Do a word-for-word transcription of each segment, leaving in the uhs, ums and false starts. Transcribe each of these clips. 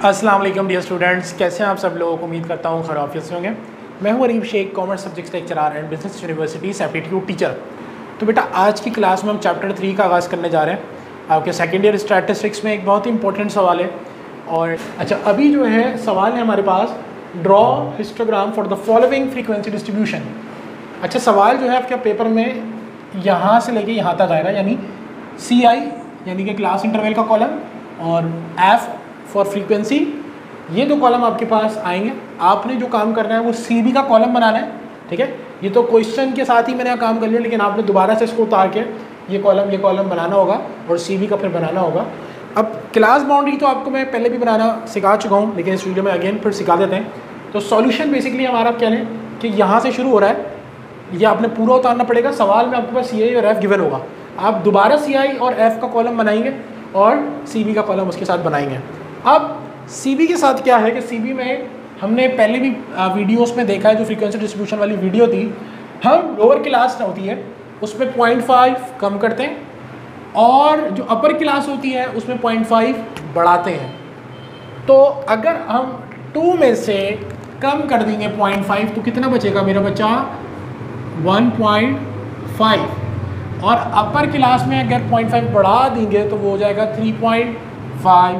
अस्सलाम वालेकुम dear students, कैसे हैं आप सब लोग। उम्मीद करता हूँ खैरियत से होंगे। मैं हूँ Areeb Sheikh, commerce subjects lecturer and business university aptitude teacher. तो बेटा आज की क्लास में हम चैप्टर थ्री का आगाज़ करने जा रहे हैं। आपके सेकेंड ईयर स्टैटिस्टिक्स में एक बहुत ही इंपॉर्टेंट सवाल है। और अच्छा, अभी जो है सवाल है हमारे पास, draw histogram for the following frequency distribution. अच्छा, सवाल जो है आपके पेपर में यहाँ से लेके यहाँ तक आएगा, यानी सी आई यानी कि क्लास इंटरवल का कॉलम और एफ फॉर फ्रीक्वेंसी, ये दो कॉलम आपके पास आएंगे। आपने जो काम करना है वो सी बी का कॉलम बनाना है, ठीक है। ये तो क्वेश्चन के साथ ही मैंने काम कर लिया, लेकिन आपने दोबारा से इसको उतार के ये कॉलम ये कॉलम बनाना होगा और सी बी का फिर बनाना होगा। अब क्लास बाउंड्री तो आपको मैं पहले भी बनाना सिखा चुका हूँ, लेकिन इस वीडियो में अगेन फिर सिखा देते हैं। तो सॉल्यूशन बेसिकली हमारा क्या है कि यहाँ से शुरू हो रहा है, ये आपने पूरा उतारना पड़ेगा। सवाल में आपके पास सी आई और एफ गिवन होगा, आप दोबारा सी आई और एफ का कॉलम बनाएंगे और सी बी का कॉलम उसके साथ बनाएंगे। अब सी बी के साथ क्या है कि सी बी में हमने पहले भी वीडियोस में देखा है, जो फ्रीक्वेंसी डिस्ट्रीब्यूशन वाली वीडियो थी, हम लोअर क्लास होती है उसमें पॉइंट फाइव कम करते हैं और जो अपर क्लास होती है उसमें पॉइंट फाइव बढ़ाते हैं। तो अगर हम टू में से कम कर देंगे पॉइंट फाइव तो कितना बचेगा मेरा बच्चा, वन पॉइंट फाइव। और अपर क्लास में अगर पॉइंट फाइव बढ़ा देंगे तो वो हो जाएगा थ्री पॉइंट फाइव।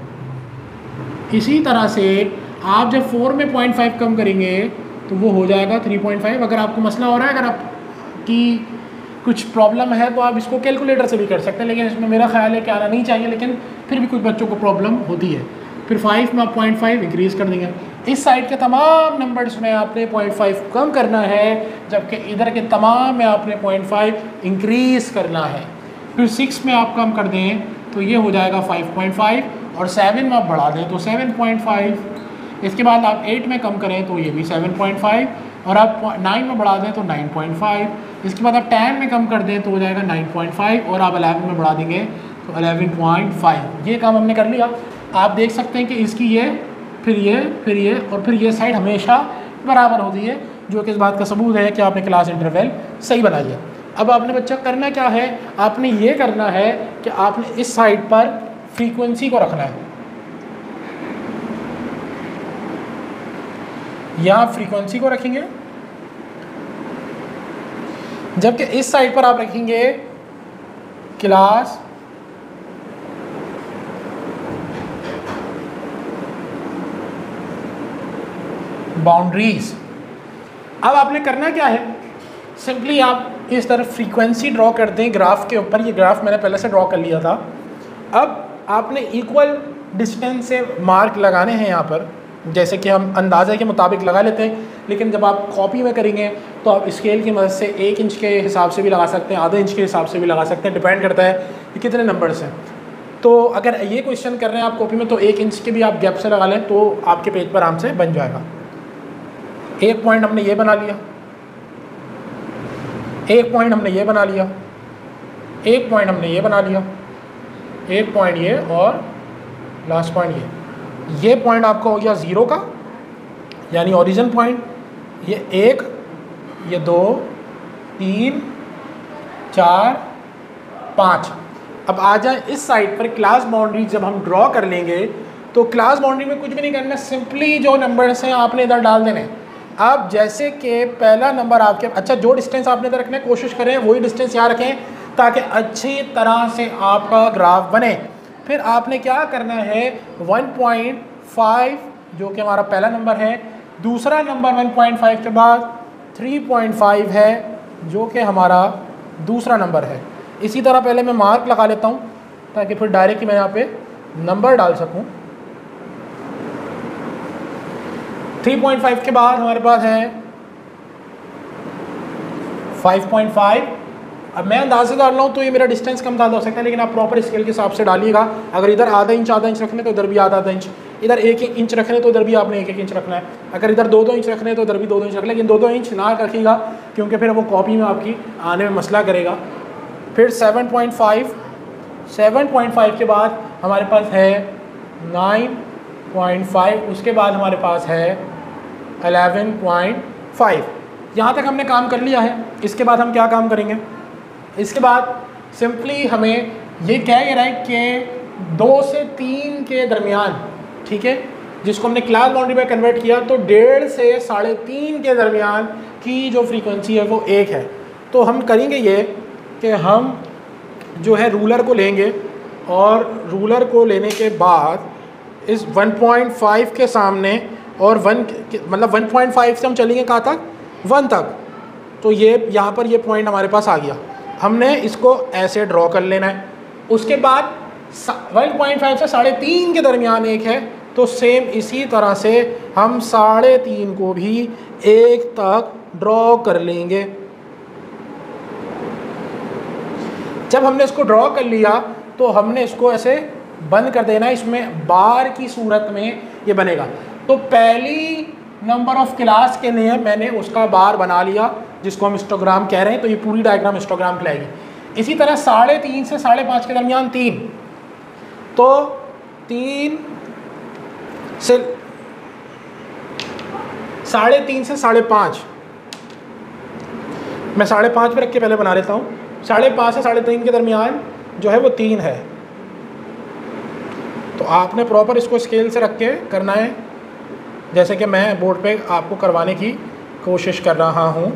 इसी तरह से आप जब फोर में पॉइंट फाइव कम करेंगे तो वो हो जाएगा थ्री पॉइंट फाइव। अगर आपको मसला हो रहा है, अगर आपकी कुछ प्रॉब्लम है तो आप इसको कैलकुलेटर से भी कर सकते हैं, लेकिन इसमें मेरा ख्याल है कि आना नहीं चाहिए, लेकिन फिर भी कुछ बच्चों को प्रॉब्लम होती है। फिर फाइव में आप पॉइंट फाइव इंक्रीज़ कर देंगे। इस साइड के तमाम नंबर्स में आपने पॉइंट फाइव कम करना है, जबकि इधर के तमाम में आपने पॉइंट फाइव इंक्रीज़ करना है। फिर सिक्स में आप कम कर दें तो ये हो जाएगा फाइव पॉइंट फाइव, और सेवन में आप बढ़ा दें तो सेवन पॉइंट फाइव। इसके बाद आप एट में कम करें तो ये भी सेवन पॉइंट फाइव, और आप नाइन में बढ़ा दें तो नाइन पॉइंट फाइव। इसके बाद आप टेन में कम कर दें तो हो जाएगा नाइन पॉइंट फाइव, और आप इलेवन में बढ़ा देंगे तो इलेवन पॉइंट फाइव। ये काम हमने कर लिया। आप देख सकते हैं कि इसकी ये फिर ये फिर ये और फिर ये साइड हमेशा बराबर होती है, जो कि इस बात का सबूत है कि आपने क्लास इंटरवल सही बना लिया। अब आपने बच्चा करना क्या है, आपने ये करना है कि आपने इस साइड पर फ्रीक्वेंसी को रखना है। यहाँ फ्रीक्वेंसी को रखेंगे, जबकि इस साइड पर आप रखेंगे क्लास बाउंड्रीज। अब आपने करना क्या है, सिंपली आप इस तरफ फ्रीक्वेंसी ड्रॉ कर दें ग्राफ के ऊपर। ये ग्राफ मैंने पहले से ड्रॉ कर लिया था। अब आपने इक्वल डिस्टेंस से मार्क लगाने हैं यहाँ पर, जैसे कि हम अंदाजे के मुताबिक लगा लेते हैं, लेकिन जब आप कॉपी में करेंगे तो आप स्केल की मदद से एक इंच के हिसाब से भी लगा सकते हैं, आधे इंच के हिसाब से भी लगा सकते हैं, डिपेंड करता है कि कितने नंबर्स हैं। तो अगर ये क्वेश्चन कर रहे हैं आप कॉपी में तो एक इंच के भी आप गैप से लगा लें तो आपके पेज पर आराम से बन जाएगा। एक पॉइंट हमने ये बना लिया, एक पॉइंट हमने ये बना लिया, एक पॉइंट हमने ये बना लिया, एक पॉइंट ये, और लास्ट पॉइंट ये। ये पॉइंट आपका हो गया ज़ीरो का, यानी ओरिजिन पॉइंट। ये एक, ये दो, तीन, चार, पाँच। अब आ जाए इस साइड पर क्लास बाउंड्री। जब हम ड्रॉ कर लेंगे तो क्लास बाउंड्री में कुछ भी नहीं करना, सिंपली जो नंबर्स हैं आपने इधर डाल देने। अब जैसे कि पहला नंबर आपके, अच्छा जो डिस्टेंस आपने इधर रखना है कोशिश करें वही डिस्टेंस यहाँ रखें ताकि अच्छी तरह से आपका ग्राफ बने। फिर आपने क्या करना है, वन पॉइंट फाइव जो कि हमारा पहला नंबर है, दूसरा नंबर वन पॉइंट फाइव के बाद थ्री पॉइंट फाइव है जो कि हमारा दूसरा नंबर है। इसी तरह पहले मैं मार्क लगा लेता हूँ ताकि फिर डायरेक्ट मैं यहाँ पे नंबर डाल सकूँ। थ्री पॉइंट फाइव के बाद हमारे पास है फाइव पॉइंट फाइव। अब मैं अंदाज़ से डाल रहा हूँ तो ये मेरा डिस्टेंस कम ज़्यादा हो सकता है, लेकिन आप प्रॉपर स्केल के हिसाब से डालिएगा। अगर इधर आधा इंच आधा इंच रखने तो इधर भी आधा आधा इंच, इधर एक एक इंच रखने तो इधर भी आपने एक एक इंच रखना है, अगर इधर दो दो इंच रखने तो इधर भी दो दो इंच रखना है, लेकिन दो दो इंच ना रखिएगा क्योंकि फिर वो कॉपी में आपकी आने में मसला करेगा। फिर seven point five, seven point five के बाद हमारे पास है नाइन पॉइंट फाइव, उसके बाद हमारे पास है इलेवन पॉइंट फाइव। यहाँ तक हमने काम कर लिया है। इसके बाद हम क्या काम करेंगे, इसके बाद सिंपली हमें ये कह रहा है कि दो से तीन के दरमियान ठीक है, जिसको हमने क्लास बाउंड्री में कन्वर्ट किया तो डेढ़ से साढ़े तीन के दरमियान की जो फ्रीक्वेंसी है वो एक है। तो हम करेंगे ये कि हम जो है रूलर को लेंगे और रूलर को लेने के बाद इस वन पॉइंट फाइव के सामने और वन मतलब वन पॉइंट फाइव से हम चलेंगे कहाँ तक, वन तक। तो ये यहाँ पर ये पॉइंट हमारे पास आ गया, हमने इसको ऐसे ड्रॉ कर लेना है। उसके बाद वन पॉइंट फाइव से साढ़े तीन के दरमियान एक है, तो सेम इसी तरह से हम साढ़े तीन को भी एक तक ड्रॉ कर लेंगे। जब हमने इसको ड्रॉ कर लिया तो हमने इसको ऐसे बंद कर देना है, इसमें बार की सूरत में ये बनेगा। तो पहली नंबर ऑफ क्लास के लिए मैंने उसका बार बना लिया जिसको हम हिस्टोग्राम कह रहे हैं, तो ये पूरी डायग्राम हिस्टोग्राम कहलाएगी। इसी तरह साढ़े तीन से साढ़े पाँच के दरमियान तीन, तो तीन से साढ़े तीन से साढ़े पाँच, मैं साढ़े पाँच पे रख के पहले बना लेता हूँ। साढ़े पाँच से साढ़े तीन के दरमियान जो है वो तीन है, तो आपने प्रॉपर इसको स्केल से रख के करना है, जैसे कि मैं बोर्ड पे आपको करवाने की कोशिश कर रहा हूँ।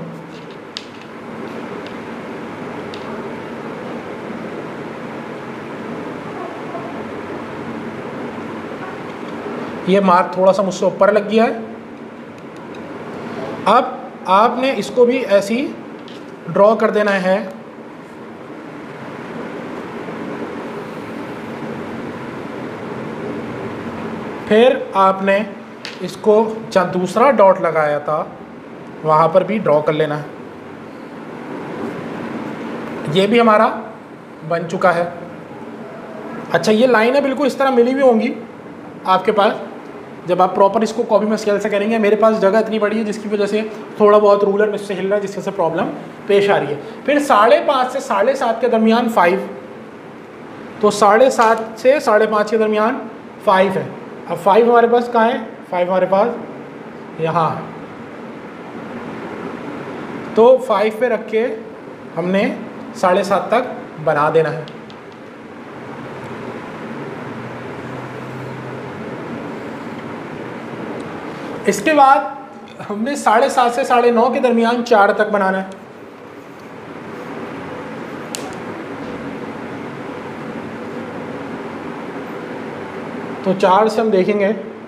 ये मार्क थोड़ा सा मुझसे ऊपर लग गया है। अब आपने इसको भी ऐसी ड्रॉ कर देना है। फिर आपने इसको जहाँ दूसरा डॉट लगाया था वहाँ पर भी ड्रॉ कर लेना है। ये भी हमारा बन चुका है। अच्छा, ये लाइनें बिल्कुल इस तरह मिली हुई होंगी आपके पास जब आप प्रॉपर इसको कॉपी में स्केल से करेंगे। मेरे पास जगह इतनी बड़ी है जिसकी वजह से थोड़ा बहुत रूलर मुझसे हिल रहा है, जिसकी वजह से प्रॉब्लम पेश आ रही है। फिर साढ़े पाँच से साढ़े सात के दरमियान फाइव, तो साढ़े सात से साढ़े पाँच के दरमियान फाइव है। अब फाइव हमारे पास कहाँ है, फाइव हमारे पास यहाँ है, तो फाइव पे रख के हमने साढ़े सात तक बना देना है। इसके बाद हमने साढ़े सात से साढ़े नौ के दरमियान चार तक बनाना है। तो चार से हम देखेंगे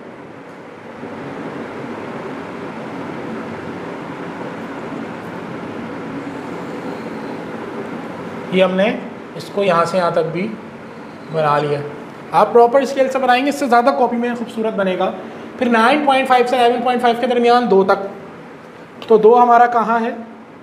ये हमने इसको यहाँ से यहाँ तक भी बना लिया। आप प्रॉपर स्केल से बनाएंगे, इससे ज़्यादा कॉपी में खूबसूरत बनेगा। फिर नाइन पॉइंट फाइव से इलेवन पॉइंट फाइव के दरमियान दो तक, तो दो हमारा कहाँ है,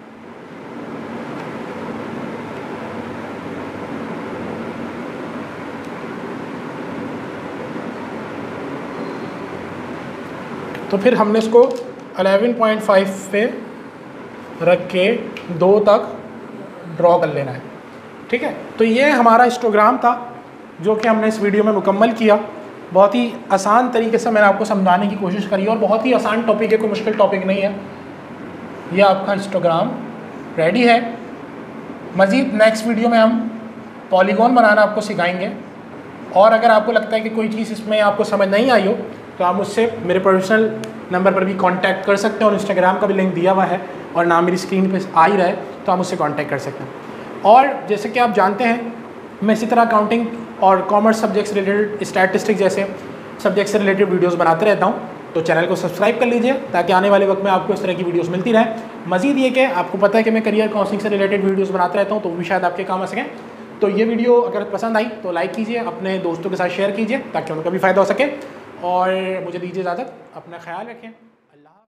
तो फिर हमने इसको इलेवन पॉइंट फाइव पे रख के दो तक ड्रॉ कर लेना है। ठीक है, तो ये हमारा हिस्टोग्राम था जो कि हमने इस वीडियो में मुकम्मल किया। बहुत ही आसान तरीके से मैंने आपको समझाने की कोशिश करी और बहुत ही आसान टॉपिक है, कोई मुश्किल टॉपिक नहीं है। ये आपका हिस्टोग्राम रेडी है। मज़ीद नेक्स्ट वीडियो में हम पॉलीगॉन बनाना आपको सिखाएंगे, और अगर आपको लगता है कि कोई चीज़ इसमें आपको समझ नहीं आई हो तो आप मुझसे मेरे प्रोफेशनल नंबर पर भी कांटेक्ट कर सकते हैं, और इंस्टाग्राम का भी लिंक दिया हुआ है और नाम मेरी स्क्रीन पे आ ही रहा है, तो आप मुझसे कांटेक्ट कर सकते हैं। और जैसे कि आप जानते हैं मैं इसी तरह अकाउंटिंग और कॉमर्स सब्जेक्ट से रिलेटेड, स्टैटिस्टिक्स जैसे सब्जेक्ट से रिलेटेड वीडियोस बनाते रहता हूँ, तो चैनल को सब्सक्राइब कर लीजिए ताकि आने वाले वक्त में आपको इस तरह की वीडियोस मिलती रहे। मज़ीद ये कि आपको पता है कि मैं करियर काउंसलिंग से रिलेटेड वीडियोस बनाते रहता हूँ, तो वो भी शायद आपके काम आ सकें। तो ये वीडियो अगर पसंद आई तो लाइक कीजिए, अपने दोस्तों के साथ शेयर कीजिए ताकि उनका भी फ़ायदा हो सके, और मुझे दीजिए इजाज़त। अपना ख्याल रखें।